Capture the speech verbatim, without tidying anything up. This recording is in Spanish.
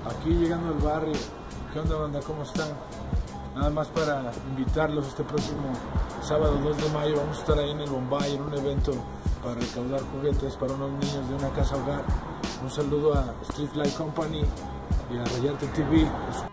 aquí llegando al barrio. ¿Qué onda, banda? ¿Cómo están? Nada más para invitarlos este próximo sábado dos de mayo. Vamos a estar ahí en el Bombay en un evento para recaudar juguetes para unos niños de una casa hogar. Un saludo a Street Light Company y a Rayarte T V.